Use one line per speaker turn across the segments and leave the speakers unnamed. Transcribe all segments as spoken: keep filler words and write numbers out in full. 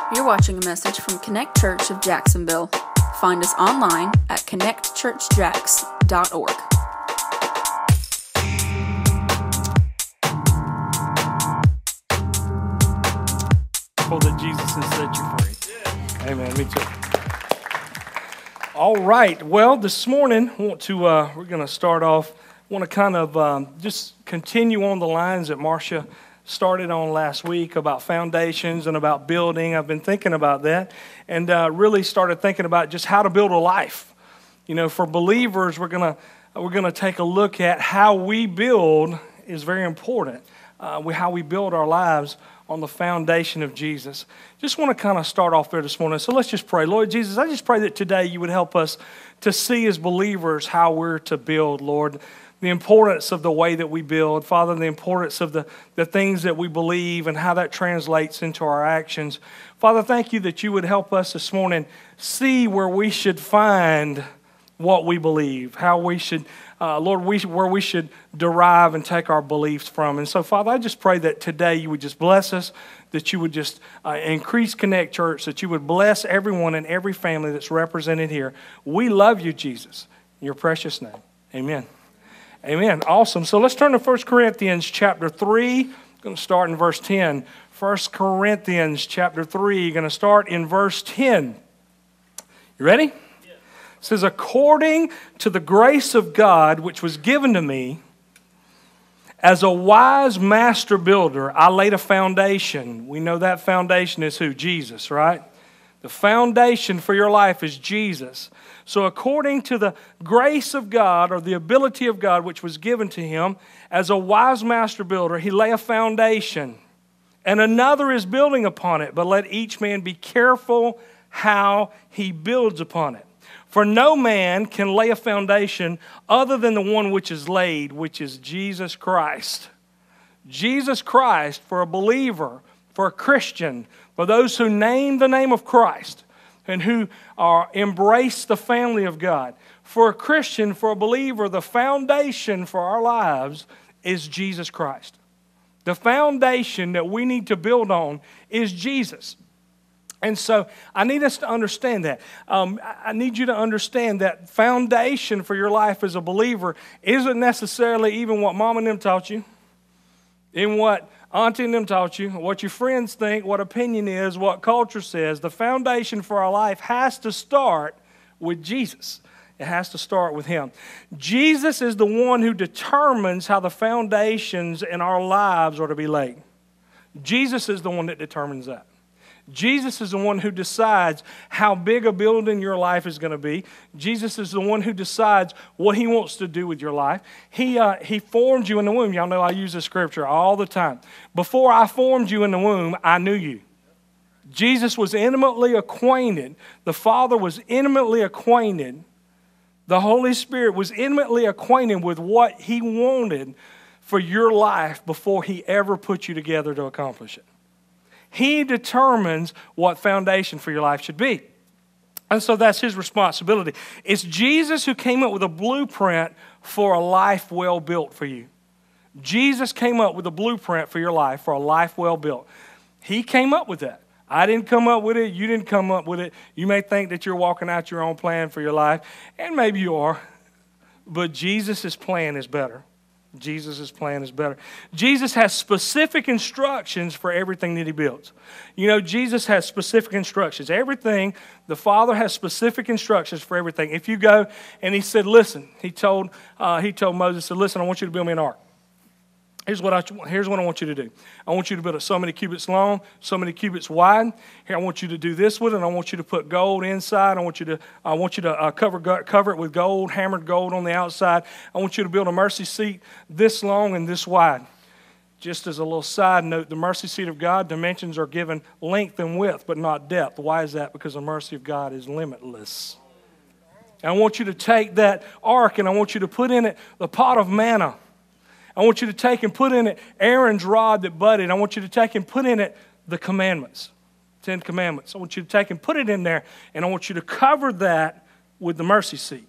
You're watching a message from Connect Church of Jacksonville. Find us online at connect church jax dot org.
That Jesus has set you free. Yeah. Amen. Me too. All right. Well, this morning, I want to. Uh, we're going to start off. I want to kind of um, just continue on the lines that Marcia started on last week about foundations and about building. I've been thinking about that, and uh, really started thinking about just how to build a life. You know, for believers, we're gonna we're gonna take a look at how we build is very important. Uh, we, how we build our lives on the foundation of Jesus. Just want to kind of start off there this morning. So let's just pray. Lord Jesus, I just pray that today you would help us to see as believers how we're to build, Lord. The importance of the way that we build. Father, the importance of the, the things that we believe and how that translates into our actions. Father, thank you that you would help us this morning see where we should find what we believe, how we should, uh, Lord, we, where we should derive and take our beliefs from. And so, Father, I just pray that today you would just bless us, that you would just uh, increase Connect Church, that you would bless everyone and every family that's represented here. We love you, Jesus. In your precious name, amen. Amen. Awesome. So let's turn to First Corinthians chapter three. I'm going to start in verse ten. First Corinthians chapter three, going to start in verse ten. You ready? It says, according to the grace of God which was given to me, as a wise master builder, I laid a foundation. We know that foundation is who? Jesus, right? The foundation for your life is Jesus. So according to the grace of God, or the ability of God which was given to him, as a wise master builder, he lay a foundation, and another is building upon it. But let each man be careful how he builds upon it. For no man can lay a foundation other than the one which is laid, which is Jesus Christ. Jesus Christ, for a believer, for a Christian, for those who name the name of Christ and who are embrace the family of God. For a Christian, for a believer, the foundation for our lives is Jesus Christ. The foundation that we need to build on is Jesus. And so I need us to understand that. Um, I need you to understand that foundation for your life as a believer isn't necessarily even what mom and them taught you, in what auntie and them taught you, what your friends think, what opinion is, what culture says. The foundation for our life has to start with Jesus. It has to start with him. Jesus is the one who determines how the foundations in our lives are to be laid. Jesus is the one that determines that. Jesus is the one who decides how big a building your life is going to be. Jesus is the one who decides what he wants to do with your life. He, uh, he formed you in the womb. Y'all know I use this scripture all the time. Before I formed you in the womb, I knew you. Jesus was intimately acquainted. The Father was intimately acquainted. The Holy Spirit was intimately acquainted with what he wanted for your life before he ever put you together to accomplish it. He determines what foundation for your life should be. And so that's his responsibility. It's Jesus who came up with a blueprint for a life well built for you. Jesus came up with a blueprint for your life, for a life well built. He came up with that. I didn't come up with it. You didn't come up with it. You may think that you're walking out your own plan for your life, and maybe you are, but Jesus' plan is better. Jesus' plan is better. Jesus has specific instructions for everything that he builds. You know, Jesus has specific instructions. Everything, the Father has specific instructions for everything. If you go and he said, listen, he told uh, he told Moses, said, listen, I want you to build me an ark. Here's what, I, here's what I want you to do. I want you to build it so many cubits long, so many cubits wide. Here, I want you to do this with it. I want you to put gold inside. I want you to, I want you to uh, cover, cover it with gold, hammered gold on the outside. I want you to build a mercy seat this long and this wide. Just as a little side note, the mercy seat of God, dimensions are given length and width, but not depth. Why is that? Because the mercy of God is limitless. And I want you to take that ark and I want you to put in it the pot of manna. I want you to take and put in it Aaron's rod that budded. I want you to take and put in it the commandments, Ten Commandments. I want you to take and put it in there, and I want you to cover that with the mercy seat.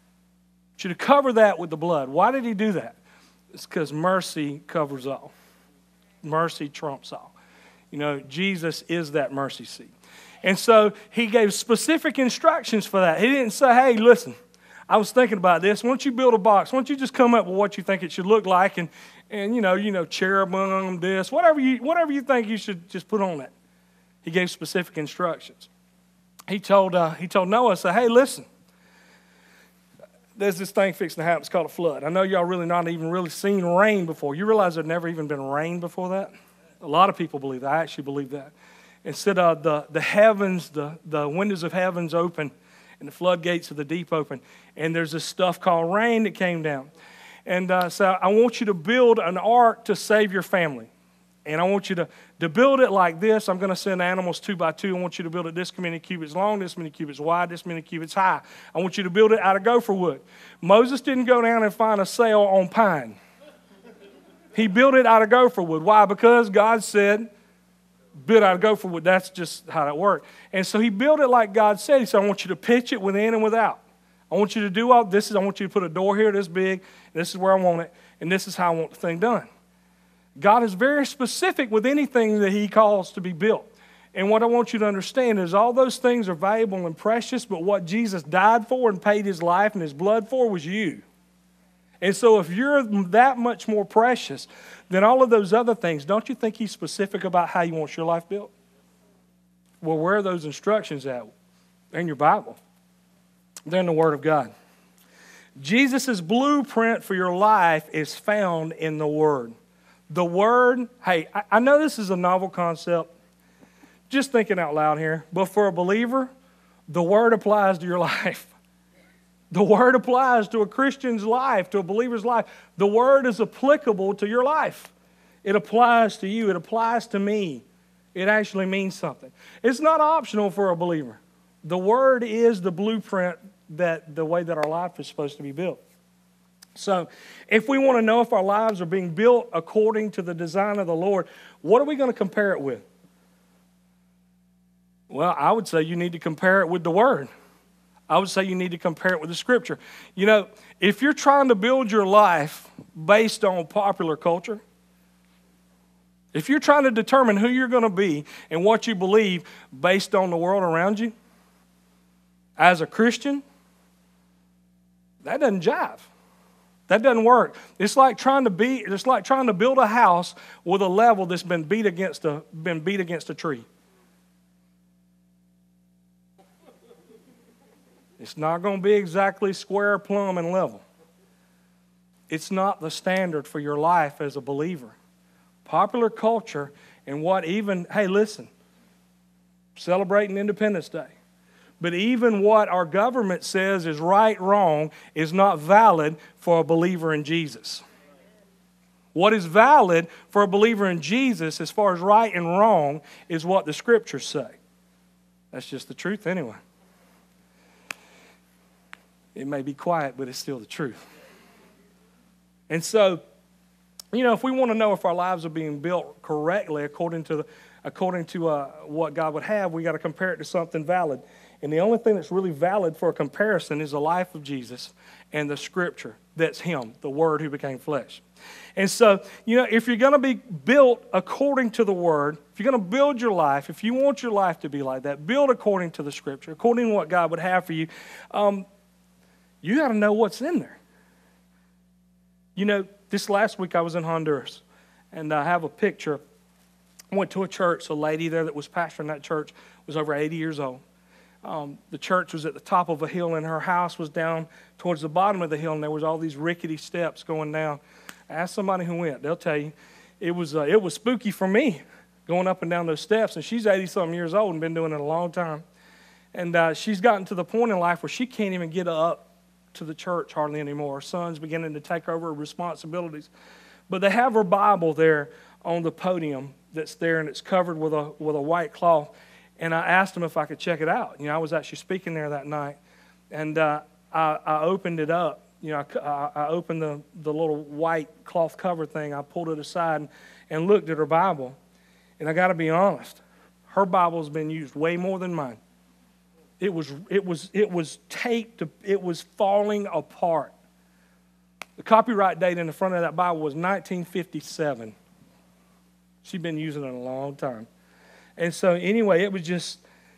I want you to cover that with the blood. Why did he do that? It's because mercy covers all. Mercy trumps all. You know, Jesus is that mercy seat. And so he gave specific instructions for that. He didn't say, hey, listen, I was thinking about this. Why don't you build a box? Why don't you just come up with what you think it should look like and, and you know, you know, cherubim, this, whatever you, whatever you think you should just put on it. He gave specific instructions. He told, uh, he told Noah, say, hey, listen, there's this thing fixing to happen. It's called a flood. I know y'all really not even really seen rain before. You realize there'd never even been rain before that? A lot of people believe that. I actually believe that. Instead of the, the heavens, the, the windows of heavens open and the floodgates of the deep open, and there's this stuff called rain that came down. And uh, so I want you to build an ark to save your family. And I want you to, to build it like this. I'm going to send animals two by two. I want you to build it this many cubits long, this many cubits wide, this many cubits high. I want you to build it out of gopher wood. Moses didn't go down and find a sail on pine. He built it out of gopher wood. Why? Because God said, build out of gopher wood. That's just how that worked. And so he built it like God said. He said, I want you to pitch it within and without. I want you to do all this. Is I want you to put a door here this big. This is where I want it. And this is how I want the thing done. God is very specific with anything that he calls to be built. And what I want you to understand is all those things are valuable and precious, but what Jesus died for and paid his life and his blood for was you. And so if you're that much more precious than all of those other things, don't you think he's specific about how you want your life built? Well, where are those instructions at? In your Bible. They're in the Word of God. Jesus' blueprint for your life is found in the Word. The Word, hey, I, I know this is a novel concept. Just thinking out loud here. But for a believer, the Word applies to your life. The Word applies to a Christian's life, to a believer's life. The Word is applicable to your life. It applies to you. It applies to me. It actually means something. It's not optional for a believer. The Word is the blueprint that the way that our life is supposed to be built. So if we want to know if our lives are being built according to the design of the Lord, what are we going to compare it with? Well, I would say you need to compare it with the Word. I would say you need to compare it with the Scripture. You know, if you're trying to build your life based on popular culture, if you're trying to determine who you're going to be and what you believe based on the world around you, as a Christian, that doesn't jive. That doesn't work. It's like trying to be, it's like trying to build a house with a level that's been beat against a, been beat against a tree. It's not going to be exactly square, plumb, and level. It's not the standard for your life as a believer. Popular culture and what even, hey, listen, celebrating Independence Day. But even what our government says is right, wrong, is not valid for a believer in Jesus. What is valid for a believer in Jesus as far as right and wrong is what the Scriptures say. That's just the truth anyway. It may be quiet, but it's still the truth. And so, you know, if we want to know if our lives are being built correctly according to the, according to uh, what God would have, we got to compare it to something valid. And the only thing that's really valid for a comparison is the life of Jesus and the Scripture. That's Him, the Word who became flesh. And so, you know, if you're going to be built according to the Word, if you're going to build your life, if you want your life to be like that, build according to the Scripture, according to what God would have for you, um, you got to know what's in there. You know, this last week I was in Honduras, and I have a picture. I went to a church. A lady there that was pastoring that church was over eighty years old. Um, the church was at the top of a hill, and her house was down towards the bottom of the hill, and there was all these rickety steps going down. Ask somebody who went; they'll tell you it was uh, it was spooky for me going up and down those steps. And she's eighty-something years old and been doing it a long time. And uh, she's gotten to the point in life where she can't even get up to the church hardly anymore. Her son's beginning to take over her responsibilities. But they have her Bible there on the podium that's there, and it's covered with a with a white cloth. And I asked them if I could check it out. You know, I was actually speaking there that night, and uh, I, I opened it up. You know, I, I opened the, the little white cloth cover thing. I pulled it aside and, and looked at her Bible. And I got to be honest, her Bible's been used way more than mine. It was it was it was taped. To, it was falling apart. The copyright date in the front of that Bible was nineteen fifty-seven. She'd been using it a long time. And so anyway, it was just,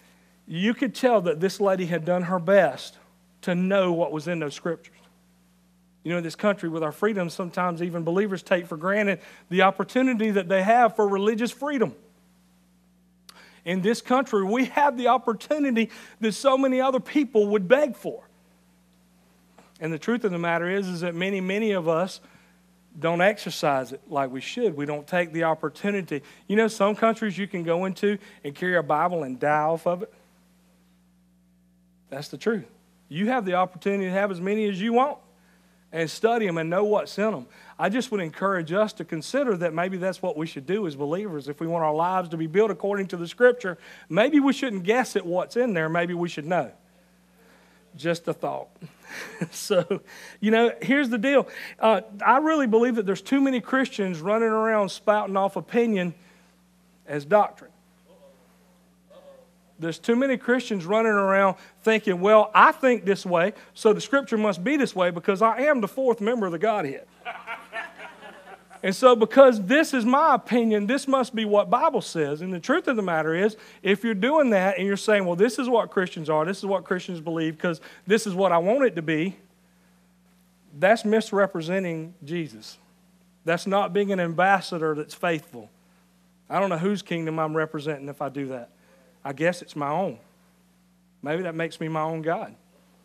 you could tell that this lady had done her best to know what was in those scriptures. You know, in this country with our freedom, sometimes even believers take for granted the opportunity that they have for religious freedom. In this country, we have the opportunity that so many other people would beg for. And the truth of the matter is, is that many, many of us don't exercise it like we should. We don't take the opportunity. You know, some countries you can go into and carry a Bible and die off of it. That's the truth. You have the opportunity to have as many as you want and study them and know what's in them. I just would encourage us to consider that maybe that's what we should do as believers. If we want our lives to be built according to the Scripture, maybe we shouldn't guess at what's in there. Maybe we should know. Just a thought. So, you know, here's the deal. Uh, I really believe that there's too many Christians running around spouting off opinion as doctrine. There's too many Christians running around thinking, well, I think this way, so the Scripture must be this way because I am the fourth member of the Godhead. And so because this is my opinion, this must be what Bible says. And the truth of the matter is, if you're doing that and you're saying, well, this is what Christians are, this is what Christians believe because this is what I want it to be, that's misrepresenting Jesus. That's not being an ambassador that's faithful. I don't know whose kingdom I'm representing if I do that. I guess it's my own. Maybe that makes me my own God.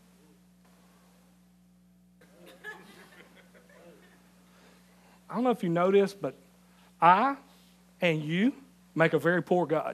I don't know if you know this, but I and you make a very poor God.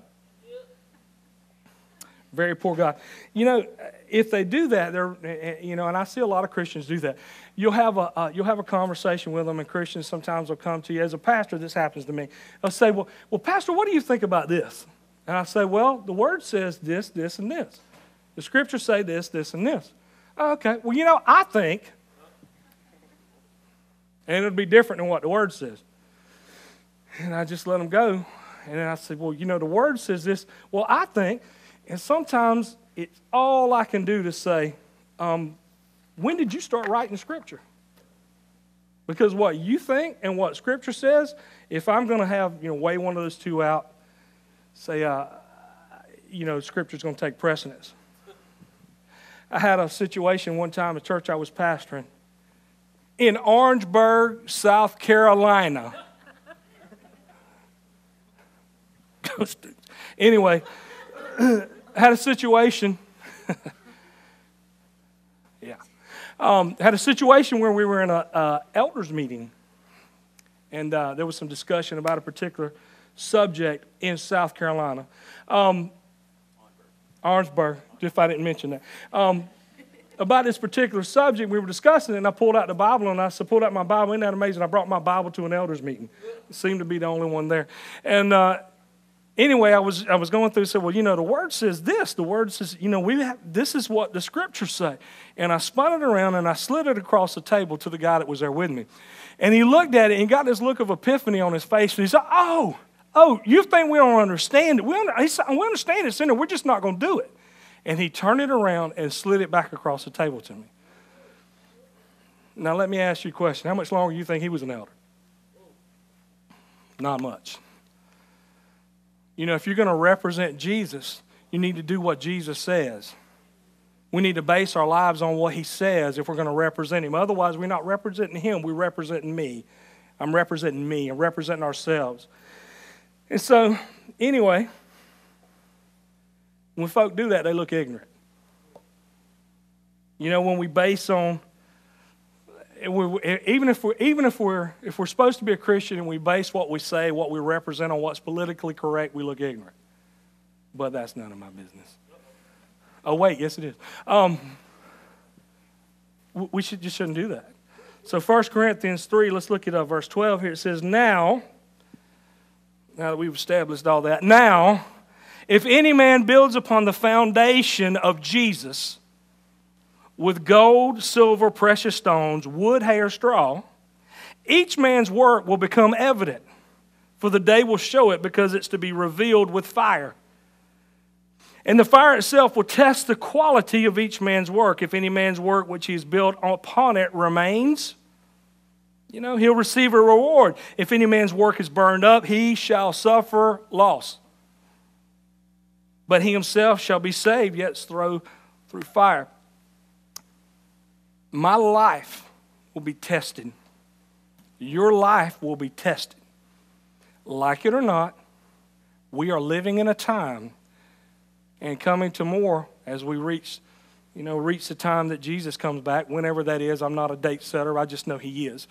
Very poor God. You know, if they do that, they're, you know, and I see a lot of Christians do that. You'll have a uh, you'll have a conversation with them, and Christians sometimes will come to you. As a pastor, this happens to me. They'll say, "Well, well, Pastor, what do you think about this?" And I say, well, the Word says this, this, and this. The Scriptures say this, this, and this. Okay, well, you know, I think, and it'll be different than what the Word says. And I just let them go. And then I say, well, you know, the Word says this. Well, I think, and sometimes it's all I can do to say, um, when did you start writing Scripture? Because what you think and what Scripture says, if I'm going to have, you know, weigh one of those two out, say, uh, you know, Scripture's going to take precedence. I had a situation one time at a church I was pastoring in Orangeburg, South Carolina. Anyway, had a situation. yeah. Um, had a situation where we were in a uh, elders meeting. And uh, there was some discussion about a particular subject in South Carolina. Um, Orangeburg, if I didn't mention that. Um, about this particular subject, we were discussing it, and I pulled out the Bible, and I said, pulled out my Bible. Isn't that amazing? I brought my Bible to an elders meeting. Seemed to be the only one there. And uh, anyway, I was I was going through and said, well, you know, the Word says this. The Word says, you know, we have, this is what the Scriptures say. And I spun it around, and I slid it across the table to the guy that was there with me. And he looked at it, and he got this look of epiphany on his face, and he said, oh, Oh, you think we don't understand it? We, under, he said, we understand it's in there. We're just not going to do it. And he turned it around and slid it back across the table to me. Now, let me ask you a question. How much longer do you think he was an elder? Not much. You know, if you're going to represent Jesus, you need to do what Jesus says. We need to base our lives on what he says if we're going to represent him. Otherwise, we're not representing him. We're representing me. I'm representing me. I'm representing ourselves. And so, anyway, when folk do that, they look ignorant. You know, when we base on, even if we're even if we're if we're supposed to be a Christian and we base what we say, what we represent on what's politically correct, we look ignorant. But that's none of my business. Oh wait, yes it is. Um, we should just shouldn't do that. So First Corinthians three, let's look at uh, verse twelve here. It says, now. Now that we've established all that. Now, if any man builds upon the foundation of Jesus with gold, silver, precious stones, wood, hay, or straw, each man's work will become evident, for the day will show it because it's to be revealed with fire. And the fire itself will test the quality of each man's work. If any man's work which he has built upon it remains, you know, he'll receive a reward. If any man's work is burned up, he shall suffer loss. but he himself shall be saved, yet through, through fire. My life will be tested. Your life will be tested. Like it or not, we are living in a time and coming to more as we reach, you know, reach the time that Jesus comes back, whenever that is. I'm not a date setter. I just know he is.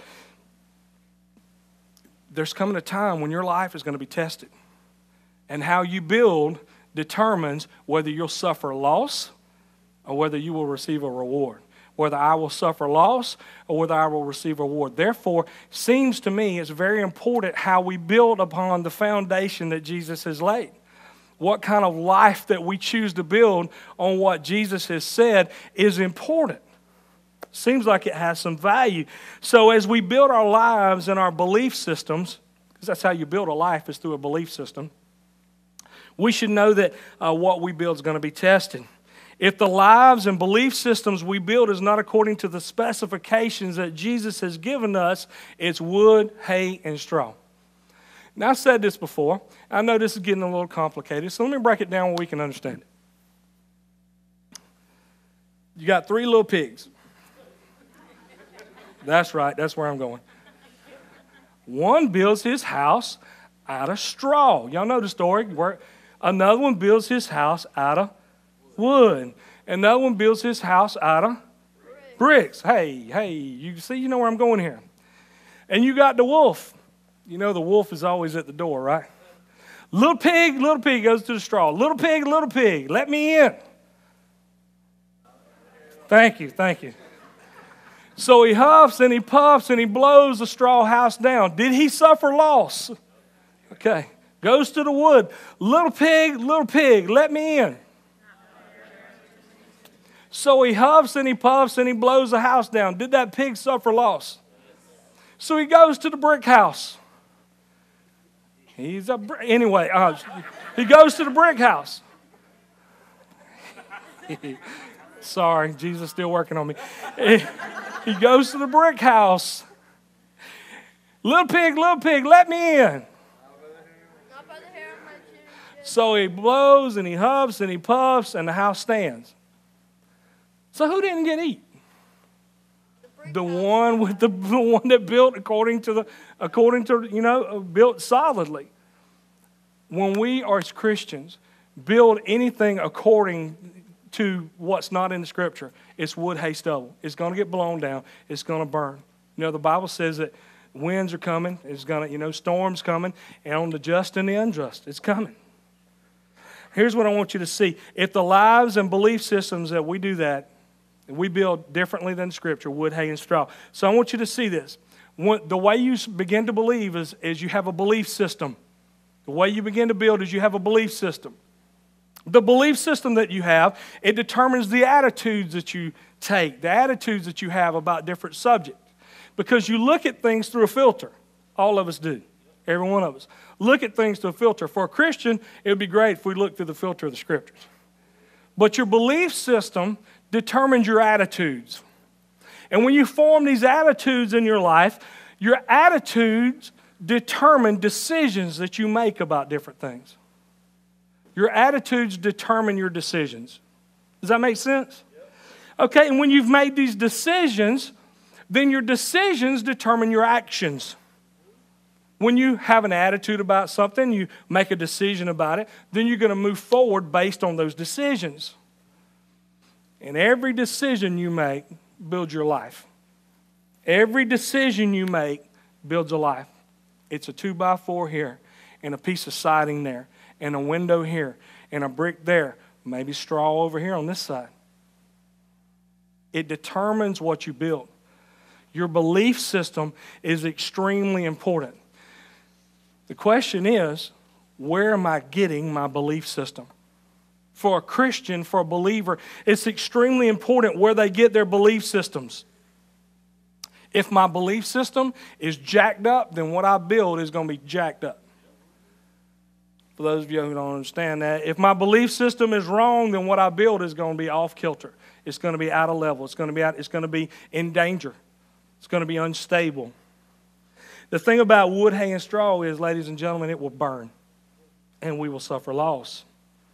There's coming a time when your life is going to be tested. And how you build determines whether you'll suffer loss or whether you will receive a reward. Whether I will suffer loss or whether I will receive a reward. Therefore, seems to me it's very important how we build upon the foundation that Jesus has laid. What kind of life that we choose to build on what Jesus has said is important. Seems like it has some value. So as we build our lives and our belief systems, because that's how you build a life, is through a belief system, we should know that uh, what we build is going to be tested. If the lives and belief systems we build is not according to the specifications that Jesus has given us, it's wood, hay, and straw. Now, I've said this before. I know this is getting a little complicated, so let me break it down where we can understand it. You got three little pigs. That's right. That's where I'm going. One builds his house out of straw. Y'all know the story. Another one builds his house out of wood. Another one builds his house out of bricks. Hey, hey, you see, you know where I'm going here. And you got the wolf. You know the wolf is always at the door, right? Little pig, little pig goes to the straw. Little pig, little pig, let me in. Thank you, thank you. So he huffs and he puffs and he blows the straw house down. Did he suffer loss? Okay. Goes to the wood. Little pig, little pig, let me in. So he huffs and he puffs and he blows the house down. Did that pig suffer loss? So he goes to the brick house. He's a anyway. Uh, he goes to the brick house. Sorry, Jesus still working on me. He goes to the brick house. Little pig, little pig, let me in. So he blows and he huffs and he puffs and the house stands. So who didn't get eat? The one with the, the one that built according to the according to you know built solidly. When we are as Christians build anything according to what's not in the Scripture, it's wood, hay, stubble. It's going to get blown down. It's going to burn. You know the Bible says that winds are coming. It's going to you know storms coming, and on the just and the unjust, it's coming. Here's what I want you to see: if the lives and belief systems that we do that. We build differently than Scripture, wood, hay, and straw. So I want you to see this. The way you begin to believe is, is you have a belief system. The way you begin to build is you have a belief system. The belief system that you have, it determines the attitudes that you take, the attitudes that you have about different subjects. Because you look at things through a filter. All of us do. Every one of us. Look at things through a filter. For a Christian, it would be great if we looked through the filter of the Scriptures. But your belief system determines your attitudes. And when you form these attitudes in your life, your attitudes determine decisions that you make about different things. Your attitudes determine your decisions. Does that make sense? Okay, and when you've made these decisions, then your decisions determine your actions. When you have an attitude about something, you make a decision about it, then you're going to move forward based on those decisions. And every decision you make builds your life. Every decision you make builds a life. It's a two by four here, and a piece of siding there, and a window here, and a brick there, maybe straw over here on this side. It determines what you build. Your belief system is extremely important. The question is, where am I getting my belief system? For a Christian, for a believer, it's extremely important where they get their belief systems. If my belief system is jacked up, then what I build is going to be jacked up. For those of you who don't understand that, if my belief system is wrong, then what I build is going to be off kilter. It's going to be out of level. It's going to be out, it's going to be in danger. It's going to be unstable. The thing about wood, hay, and straw is, ladies and gentlemen, it will burn, and we will suffer loss.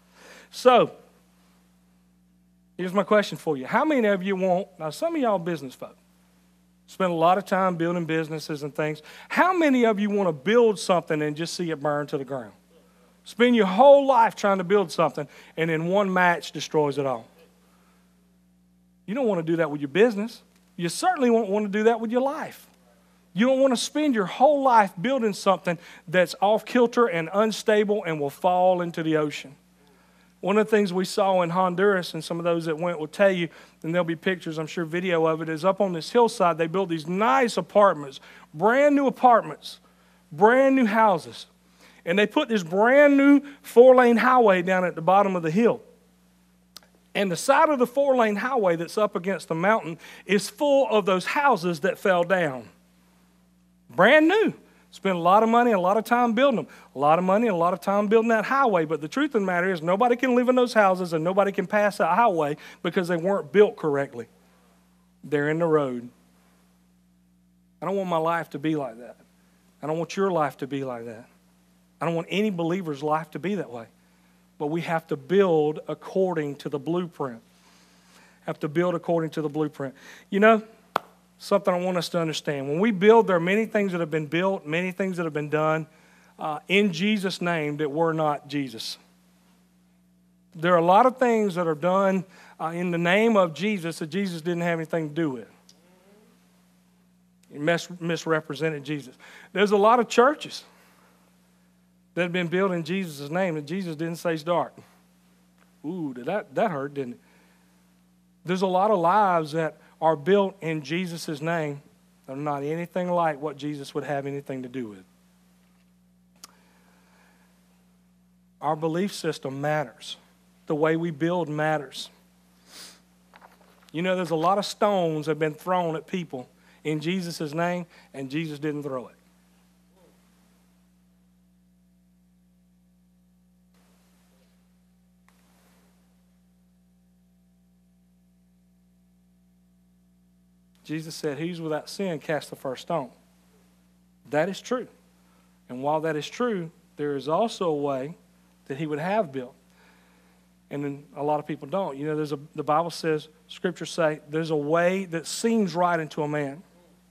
So, here's my question for you. How many of you want, now some of y'all business folk, spend a lot of time building businesses and things. How many of you want to build something and just see it burn to the ground? Spend your whole life trying to build something, and then one match destroys it all. You don't want to do that with your business. You certainly won't want to do that with your life. You don't want to spend your whole life building something that's off kilter and unstable and will fall into the ocean. One of the things we saw in Honduras, and some of those that went will tell you, and there'll be pictures, I'm sure video of it, is up on this hillside, they built these nice apartments, brand new apartments, brand new houses. And they put this brand new four-lane highway down at the bottom of the hill. And the side of the four-lane highway that's up against the mountain is full of those houses that fell down. Brand new. Spent a lot of money and a lot of time building them. A lot of money and a lot of time building that highway. But the truth of the matter is nobody can live in those houses and nobody can pass that highway because they weren't built correctly. They're in the road. I don't want my life to be like that. I don't want your life to be like that. I don't want any believer's life to be that way. But we have to build according to the blueprint. Have to build according to the blueprint. You know, something I want us to understand. When we build, there are many things that have been built, many things that have been done uh, in Jesus' name that were not Jesus. There are a lot of things that are done uh, in the name of Jesus that Jesus didn't have anything to do with. He mis- misrepresented Jesus. There's a lot of churches that have been built in Jesus' name that Jesus didn't say start. Ooh, did that, that hurt, didn't it? There's a lot of lives that are built in Jesus' name that are not anything like what Jesus would have anything to do with. Our belief system matters. The way we build matters. You know, there's a lot of stones that have been thrown at people in Jesus' name, and Jesus didn't throw it. Jesus said, "Who's without sin, cast the first stone." That is true. And while that is true, there is also a way that he would have built. And then a lot of people don't. You know, there's a, the Bible says, Scriptures say, there's a way that seems right unto a man,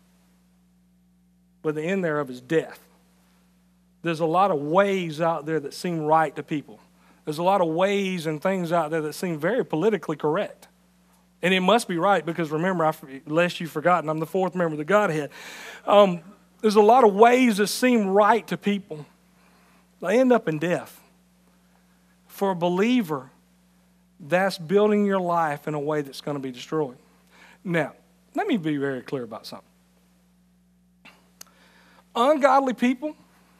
but the end thereof is death. There's a lot of ways out there that seem right to people. There's a lot of ways and things out there that seem very politically correct. And it must be right because, remember, I, lest you've forgotten, I'm the fourth member of the Godhead. Um, there's a lot of ways that seem right to people. They end up in death. For a believer, that's building your life in a way that's going to be destroyed. Now, let me be very clear about something. Ungodly people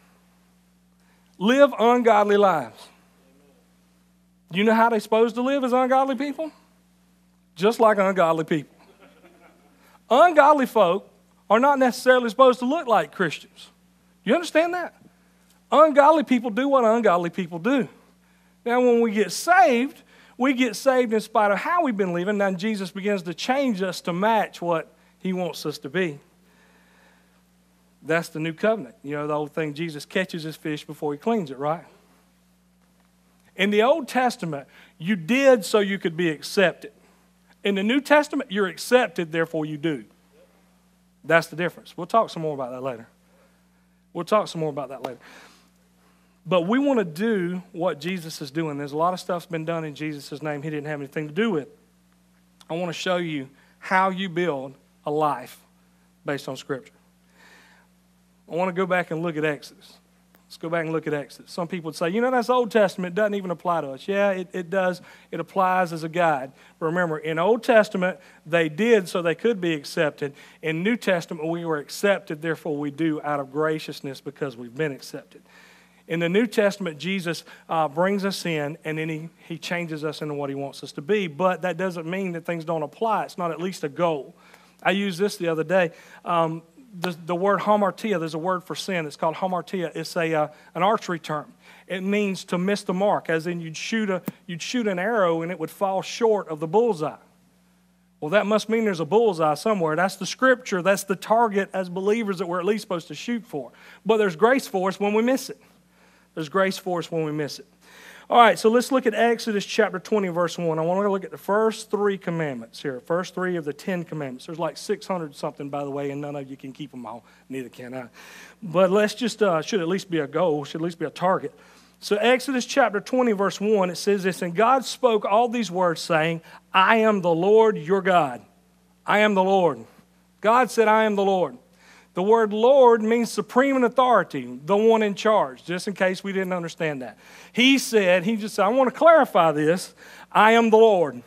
live ungodly lives. Do you know how they're supposed to live as ungodly people? Just like ungodly people. Ungodly folk are not necessarily supposed to look like Christians. You understand that? Ungodly people do what ungodly people do. Now, when we get saved, we get saved in spite of how we've been living. Now, Jesus begins to change us to match what he wants us to be. That's the new covenant. You know, the old thing, Jesus catches his fish before he cleans it, right? In the Old Testament, you did so you could be accepted. In the New Testament, you're accepted, therefore you do. That's the difference. We'll talk some more about that later. We'll talk some more about that later. But we want to do what Jesus is doing. There's a lot of stuff's been done in Jesus' name he didn't have anything to do with. I want to show you how you build a life based on Scripture. I want to go back and look at Exodus. Let's go back and look at Exodus. Some people would say, you know, that's Old Testament. It doesn't even apply to us. Yeah, it, it does. It applies as a guide. But remember, in Old Testament, they did so they could be accepted. In New Testament, we were accepted, therefore we do out of graciousness because we've been accepted. In the New Testament, Jesus uh, brings us in, and then he, he changes us into what he wants us to be. But that doesn't mean that things don't apply. It's not at least a goal. I used this the other day. Um, The, the word hamartia, there's a word for sin. It's called hamartia. It's a uh, an archery term. It means to miss the mark, as in you'd shoot a you'd shoot an arrow and it would fall short of the bullseye. Well, that must mean there's a bullseye somewhere. That's the Scripture. That's the target as believers that we're at least supposed to shoot for. But there's grace for us when we miss it. There's grace for us when we miss it. All right, so let's look at Exodus chapter twenty, verse one. I want to look at the first three commandments here, first three of the Ten Commandments. There's like six hundred something, by the way, and none of you can keep them all. Neither can I. But let's just, uh, should at least be a goal, should at least be a target. So Exodus chapter twenty, verse one, it says this, and God spoke all these words, saying, I am the Lord your God. I am the Lord. God said, I am the Lord. The word Lord means supreme in authority, the one in charge, just in case we didn't understand that. He said, he just said, I want to clarify this, I am the Lord.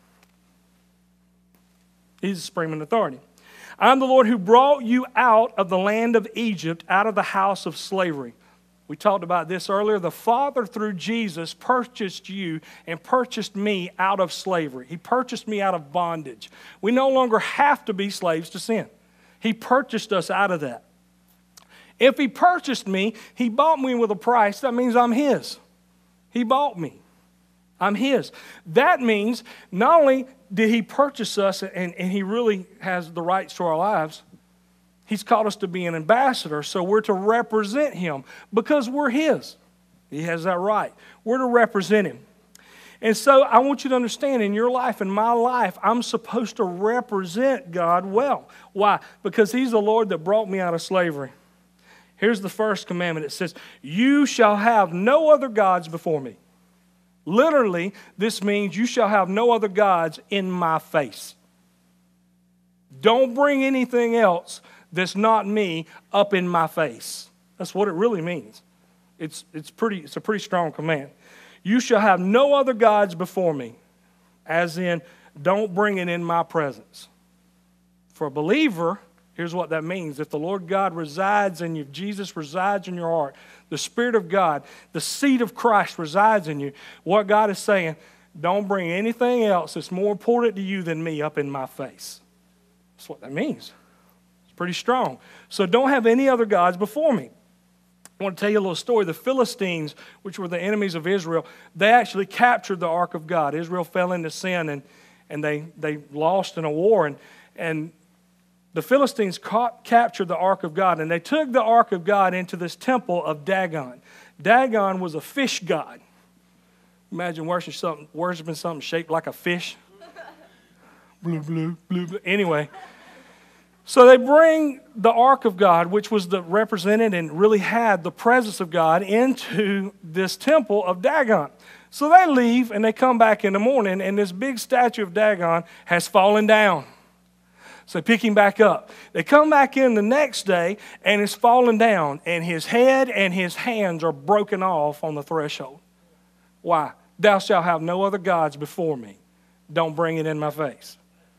He's supreme in authority. I am the Lord who brought you out of the land of Egypt, out of the house of slavery. We talked about this earlier. The Father, through Jesus, purchased you and purchased me out of slavery. He purchased me out of bondage. We no longer have to be slaves to sin. He purchased us out of that. If He purchased me, He bought me with a price. That means I'm His. He bought me. I'm His. That means not only did He purchase us and, and He really has the rights to our lives, He's called us to be an ambassador, so we're to represent Him because we're His. He has that right. We're to represent Him. And so I want you to understand, in your life, in my life, I'm supposed to represent God well. Why? Because He's the Lord that brought me out of slavery. Here's the first commandment. It says, you shall have no other gods before me. Literally, this means you shall have no other gods in my face. Don't bring anything else that's not me up in my face. That's what it really means. It's, it's, pretty, it's a pretty strong command. You shall have no other gods before me, as in, don't bring it in my presence. For a believer, here's what that means. If the Lord God resides in you, if Jesus resides in your heart, the Spirit of God, the seed of Christ resides in you, what God is saying, don't bring anything else that's more important to you than me up in my face. That's what that means. It's pretty strong. So don't have any other gods before me. I want to tell you a little story. The Philistines, which were the enemies of Israel, they actually captured the Ark of God. Israel fell into sin, and, and they, they lost in a war. And, and the Philistines caught, captured the Ark of God, and they took the Ark of God into this temple of Dagon. Dagon was a fish god. Imagine worshiping something, worshiping something shaped like a fish. Blue, blue, blue, blue. Anyway. So they bring the Ark of God, which was the represented and really had the presence of God, into this temple of Dagon. So they leave and they come back in the morning, and this big statue of Dagon has fallen down. So they pick him back up. They come back in the next day, and it's fallen down, and his head and his hands are broken off on the threshold. Why? Thou shalt have no other gods before me. Don't bring it in my face.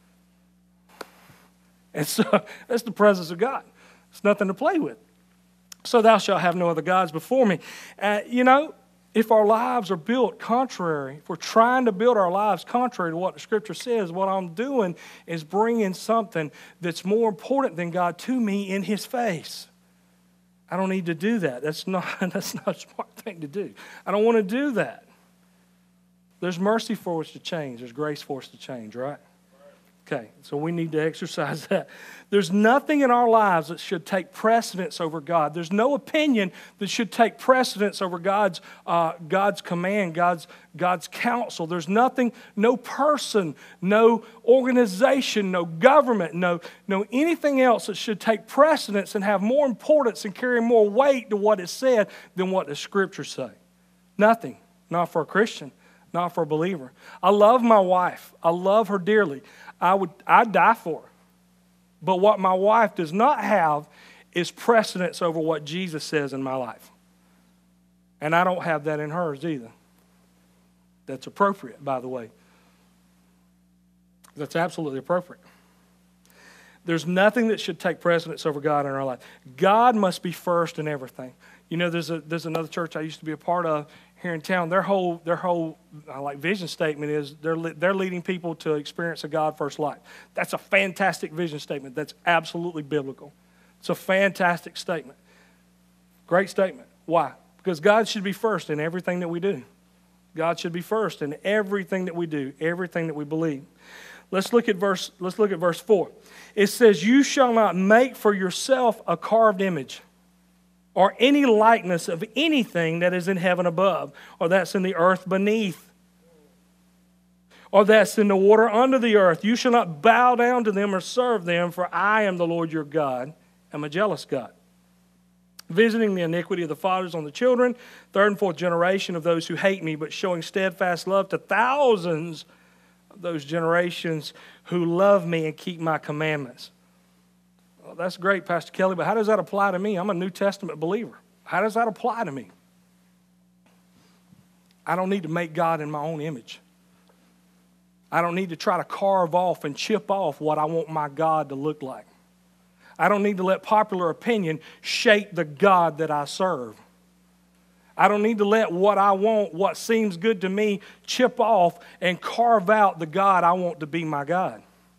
And so that's the presence of God. It's nothing to play with. So thou shalt have no other gods before me. Uh, you know, if our lives are built contrary, if we're trying to build our lives contrary to what the Scripture says, what I'm doing is bringing something that's more important than God to me in His face. I don't need to do that. That's not, that's not a smart thing to do. I don't want to do that. There's mercy for us to change. There's grace for us to change, right? Okay, so we need to exercise that. There's nothing in our lives that should take precedence over God. There's no opinion that should take precedence over God's uh, God's command, God's God's counsel. There's nothing, no person, no organization, no government, no, no anything else that should take precedence and have more importance and carry more weight to what is said than what the Scriptures say. Nothing, not for a Christian, not for a believer. I love my wife. I love her dearly. I would, I'd die for her. But what my wife does not have is precedence over what Jesus says in my life. And I don't have that in hers either. That's appropriate, by the way. That's absolutely appropriate. There's nothing that should take precedence over God in our life. God must be first in everything. You know, there's a there's another church I used to be a part of here in town. Their whole their whole uh, like vision statement is they're they're leading people to experience a God first life. That's a fantastic vision statement. That's absolutely biblical. It's a fantastic statement. Great statement. Why? Because God should be first in everything that we do. God should be first in everything that we do, everything that we believe. Let's look at verse let's look at verse four. It says, "You shall not make for yourself a carved image." or any likeness of anything that is in heaven above, or that's in the earth beneath, or that's in the water under the earth. You shall not bow down to them or serve them, for I am the Lord your God, am a jealous God, visiting the iniquity of the fathers on the children, third and fourth generation of those who hate me, but showing steadfast love to thousands of those generations who love me and keep my commandments. Well, that's great, Pastor Kelly, but how does that apply to me? I'm a New Testament believer. How does that apply to me? I don't need to make God in my own image. I don't need to try to carve off and chip off what I want my God to look like. I don't need to let popular opinion shape the God that I serve. I don't need to let what I want, what seems good to me, chip off and carve out the God I want to be my God.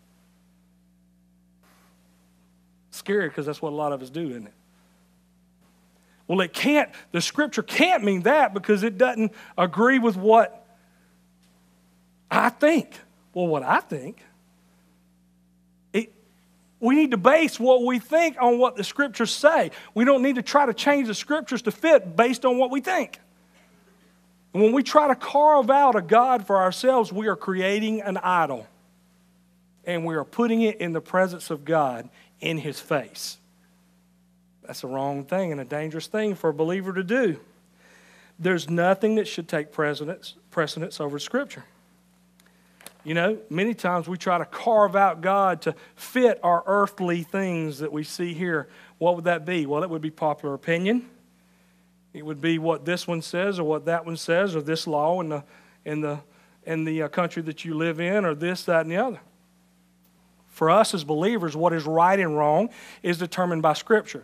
Scary, because that's what a lot of us do, isn't it? Well, it can't, the scripture can't mean that because it doesn't agree with what I think. Well, what I think. It, we need to base what we think on what the scriptures say. We don't need to try to change the scriptures to fit based on what we think. And when we try to carve out a God for ourselves, we are creating an idol. And we are putting it in the presence of God in His face. That's a wrong thing and a dangerous thing for a believer to do. There's nothing that should take precedence, precedence over Scripture. You know, many times we try to carve out God to fit our earthly things that we see here. What would that be? Well, it would be popular opinion. It would be what this one says or what that one says or this law in the, in the, in the uh, country that you live in or this, that, and the other. For us as believers, what is right and wrong is determined by Scripture.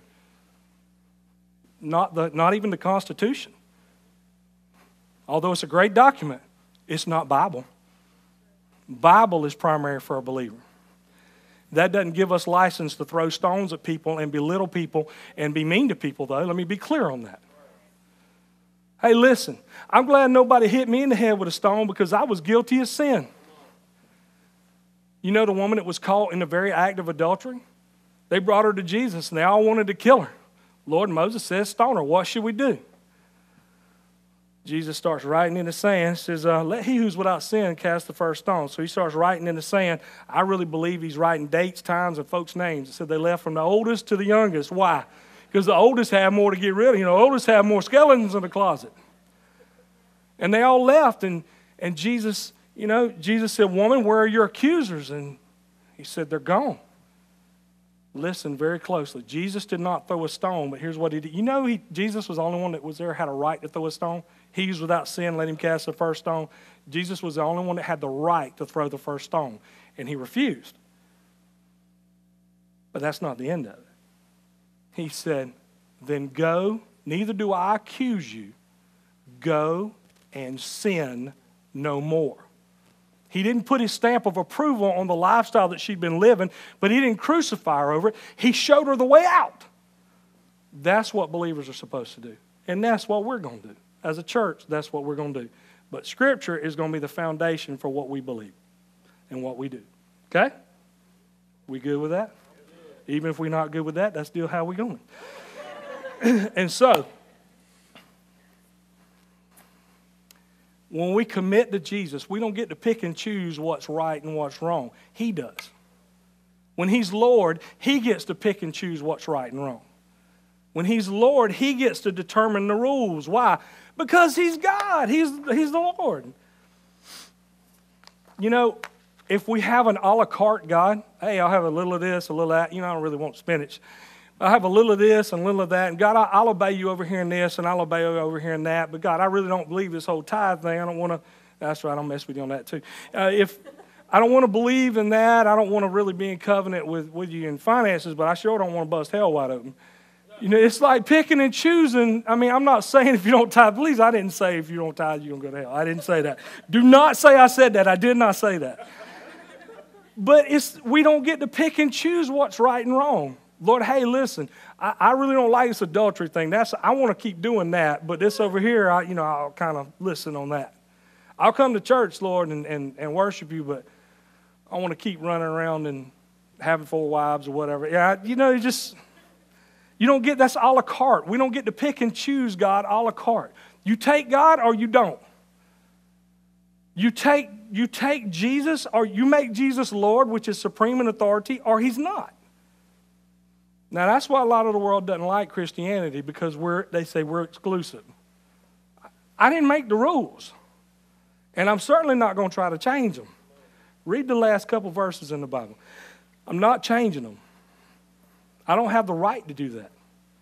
Not, the, not even the Constitution. Although it's a great document, it's not Bible. Bible is primary for a believer. That doesn't give us license to throw stones at people and belittle people and be mean to people, though. Let me be clear on that. Hey, listen, I'm glad nobody hit me in the head with a stone because I was guilty of sin. You know the woman that was caught in the very act of adultery? They brought her to Jesus and they all wanted to kill her. Lord, Moses says, stone her. What should we do? Jesus starts writing in the sand, says, uh, let he who's without sin cast the first stone. So he starts writing in the sand. I really believe he's writing dates, times, and folks' names. It said they left from the oldest to the youngest. Why? Because the oldest had more to get rid of. You know, the oldest had more skeletons in the closet. And they all left, and, and Jesus, you know, Jesus said, woman, where are your accusers? And he said, they're gone. Listen very closely. Jesus did not throw a stone, but here's what he did. You know he, Jesus was the only one that was there, had a right to throw a stone. He was without sin, let him cast the first stone. Jesus was the only one that had the right to throw the first stone, and he refused. But that's not the end of it. He said, then go, neither do I accuse you, go and sin no more. He didn't put his stamp of approval on the lifestyle that she'd been living, but he didn't crucify her over it. He showed her the way out. That's what believers are supposed to do. And that's what we're going to do. As a church, that's what we're going to do. But Scripture is going to be the foundation for what we believe and what we do. Okay? We good with that? Even if we're not good with that, that's still how we're going. And so, when we commit to Jesus, we don't get to pick and choose what's right and what's wrong. He does. When He's Lord, He gets to pick and choose what's right and wrong. When He's Lord, He gets to determine the rules. Why? Because He's God. He's, he's the Lord. You know, if we have an a la carte God, hey, I'll have a little of this, a little of that. You know, I don't really want spinach. I'll have a little of this and a little of that. And God, I'll obey you over here in this and I'll obey you over here in that. But God, I really don't believe this whole tithe thing. I don't want to, that's right, I'll mess with you on that too. Uh, if I don't want to believe in that, I don't want to really be in covenant with, with you in finances, but I sure don't want to bust hell wide open. You know, it's like picking and choosing. I mean, I'm not saying if you don't tithe, please, I didn't say if you don't tithe, you're going to go to hell. I didn't say that. Do not say I said that. I did not say that. But it's we don't get to pick and choose what's right and wrong. Lord, hey, listen, I, I really don't like this adultery thing. That's I want to keep doing that, but this over here, I, you know, I'll kind of listen on that. I'll come to church, Lord, and, and, and worship you, but I want to keep running around and having four wives or whatever. Yeah, you know, you just... You don't get, that's a la carte. We don't get to pick and choose God a la carte. You take God or you don't. You take, you take Jesus, or you make Jesus Lord, which is supreme in authority, or he's not. Now, that's why a lot of the world doesn't like Christianity, because we're, they say we're exclusive. I didn't make the rules, and I'm certainly not going to try to change them. Read the last couple verses in the Bible. I'm not changing them. I don't have the right to do that.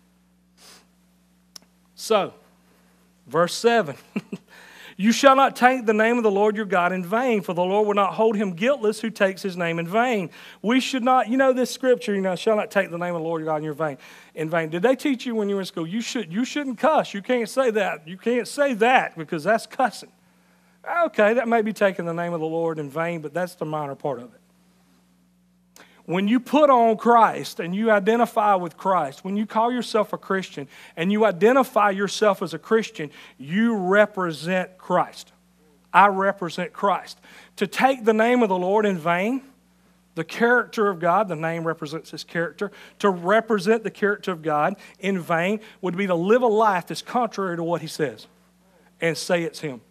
So, verse seven. You shall not take the name of the Lord your God in vain, for the Lord will not hold him guiltless who takes his name in vain. We should not, you know this scripture, you know, shall not take the name of the Lord your God in your vain, in vain. Did they teach you when you were in school? You, should, you shouldn't cuss. You can't say that. You can't say that because that's cussing. Okay, that may be taking the name of the Lord in vain, but that's the minor part of it. When you put on Christ and you identify with Christ, when you call yourself a Christian and you identify yourself as a Christian, you represent Christ. I represent Christ. To take the name of the Lord in vain, the character of God, the name represents his character, to represent the character of God in vain would be to live a life that's contrary to what he says and say it's him.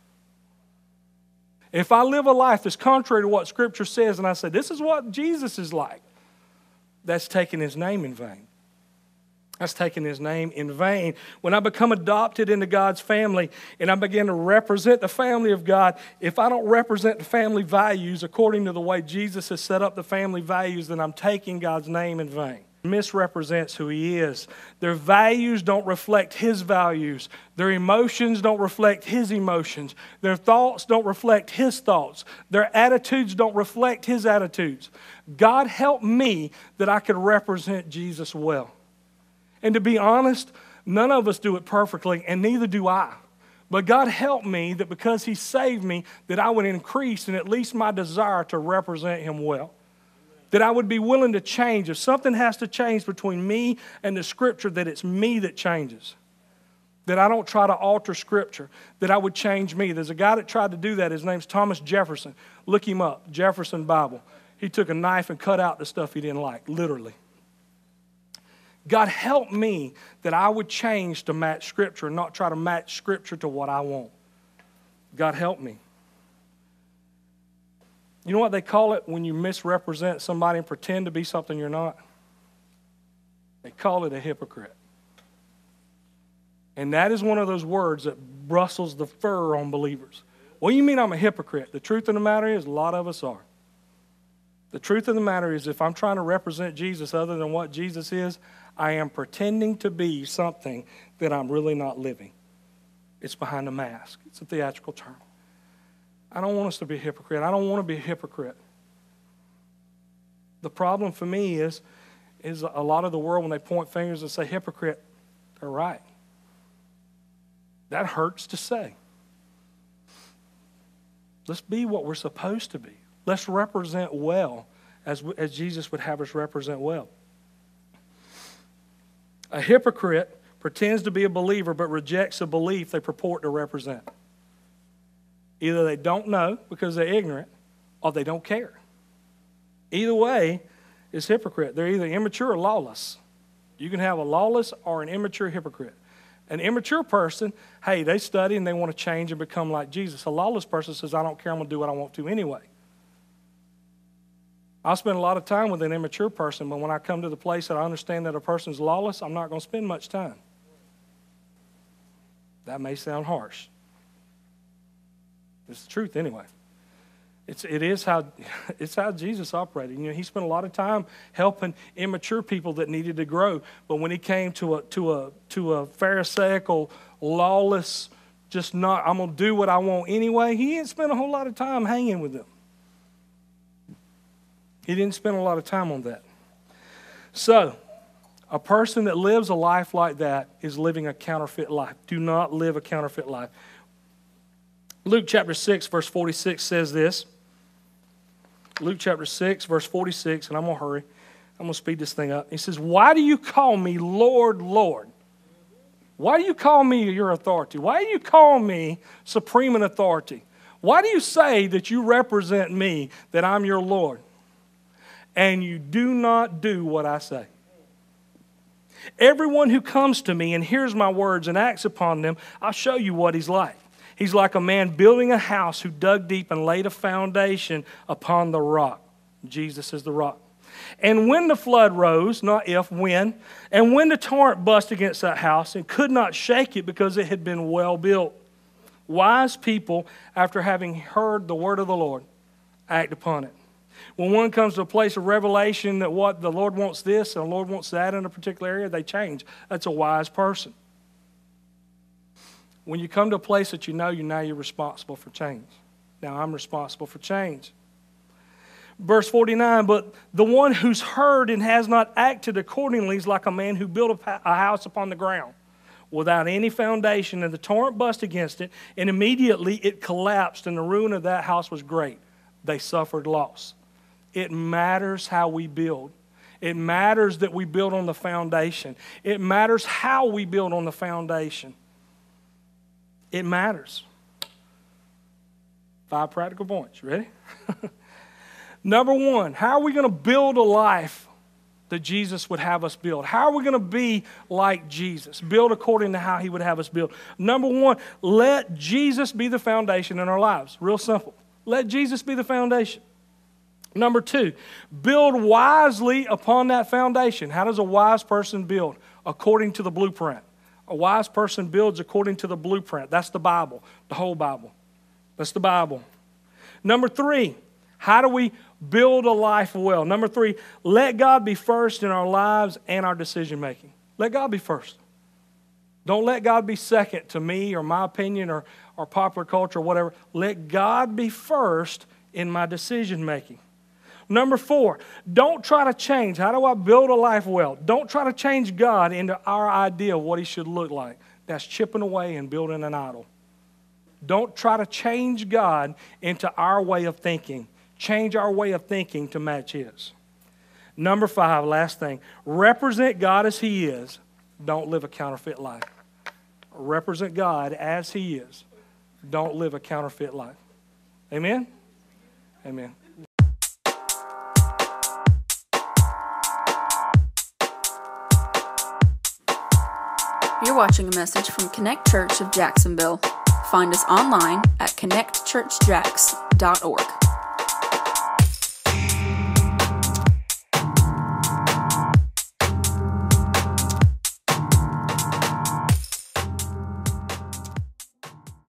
If I live a life that's contrary to what Scripture says and I say, this is what Jesus is like, that's taking his name in vain. That's taking his name in vain. When I become adopted into God's family and I begin to represent the family of God, if I don't represent the family values according to the way Jesus has set up the family values, then I'm taking God's name in vain. Misrepresents who he is. Their values don't reflect his values. Their emotions don't reflect his emotions. Their thoughts don't reflect his thoughts. Their attitudes don't reflect his attitudes. God help me that I could represent Jesus well. And to be honest, none of us do it perfectly, and neither do I. But God help me that because he saved me, that I would increase in at least my desire to represent him well. That I would be willing to change. If something has to change between me and the Scripture, that it's me that changes. That I don't try to alter Scripture. That I would change me. There's a guy that tried to do that. His name's Thomas Jefferson. Look him up. Jefferson Bible. He took a knife and cut out the stuff he didn't like, literally. God help me that I would change to match Scripture and not try to match Scripture to what I want. God help me. You know what they call it when you misrepresent somebody and pretend to be something you're not? They call it a hypocrite. And that is one of those words that rustles the fur on believers. What do you mean I'm a hypocrite? The truth of the matter is a lot of us are. The truth of the matter is if I'm trying to represent Jesus other than what Jesus is, I am pretending to be something that I'm really not living. It's behind a mask. It's a theatrical term. I don't want us to be a hypocrite. I don't want to be a hypocrite. The problem for me is, is a lot of the world, when they point fingers and say hypocrite, they're right. That hurts to say. Let's be what we're supposed to be. Let's represent well as, as Jesus would have us represent well. A hypocrite pretends to be a believer but rejects a belief they purport to represent. Either they don't know because they're ignorant, or they don't care. Either way is hypocrite. They're either immature or lawless. You can have a lawless or an immature hypocrite. An immature person, hey, they study and they want to change and become like Jesus. A lawless person says, I don't care, I'm going to do what I want to anyway. I'll spend a lot of time with an immature person, but when I come to the place that I understand that a person's lawless, I'm not going to spend much time. That may sound harsh. It's the truth anyway. It's, it is how, it's how Jesus operated. You know, he spent a lot of time helping immature people that needed to grow. But when he came to a, to a, to a pharisaical, lawless, just not, I'm going to do what I want anyway, he didn't spend a whole lot of time hanging with them. He didn't spend a lot of time on that. So, a person that lives a life like that is living a counterfeit life. Do not live a counterfeit life. Luke chapter six, verse forty-six says this. Luke chapter six, verse forty-six, and I'm going to hurry. I'm going to speed this thing up. He says, why do you call me Lord, Lord? Why do you call me your authority? Why do you call me supreme in authority? Why do you say that you represent me, that I'm your Lord? And you do not do what I say. Everyone who comes to me and hears my words and acts upon them, I'll show you what he's like. He's like a man building a house who dug deep and laid a foundation upon the rock. Jesus is the rock. And when the flood rose, not if, when, and when the torrent bust against that house and could not shake it because it had been well built, wise people, after having heard the word of the Lord, act upon it. When one comes to a place of revelation that what the Lord wants this and the Lord wants that in a particular area, they change. That's a wise person. When you come to a place that you know, you know you're responsible for change. Now, I'm responsible for change. Verse forty-nine, but the one who's heard and has not acted accordingly is like a man who built a house upon the ground without any foundation, and the torrent bust against it, and immediately it collapsed, and the ruin of that house was great. They suffered loss. It matters how we build. It matters that we build on the foundation. It matters how we build on the foundation. It matters. Five practical points. Ready? Number one, how are we going to build a life that Jesus would have us build? How are we going to be like Jesus? Build according to how he would have us build. Number one, let Jesus be the foundation in our lives. Real simple. Let Jesus be the foundation. Number two, build wisely upon that foundation. How does a wise person build? According to the blueprint. A wise person builds according to the blueprint. That's the Bible, the whole Bible. That's the Bible. Number three, how do we build a life well? Number three, let God be first in our lives and our decision making. Let God be first. Don't let God be second to me or my opinion or, or popular culture or whatever. Let God be first in my decision making. Number four, don't try to change. How do I build a life well? Don't try to change God into our idea of what he should look like. That's chipping away and building an idol. Don't try to change God into our way of thinking. Change our way of thinking to match his. Number five, last thing, represent God as he is. Don't live a counterfeit life. Represent God as he is. Don't live a counterfeit life. Amen? Amen.
You're watching a message from Connect Church of Jacksonville. Find us online at connect church jacks dot org.